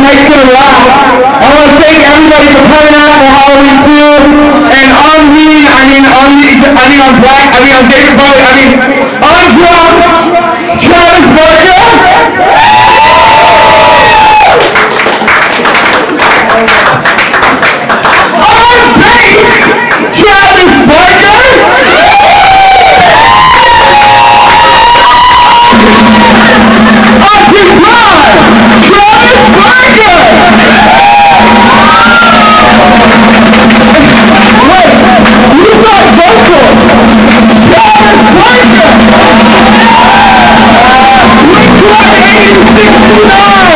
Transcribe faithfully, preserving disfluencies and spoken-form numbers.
tonight's gonna rock. I want to thank everybody for coming out for Halloween too. And on me, I mean on me, I mean on Black, I mean on David Bowie, I mean on drums, Travis Barker. On bass, Travis Barker. On guitar, Travis Barker. Wait, who's on vocals? Travis Barker. Blink one eighty-six nine.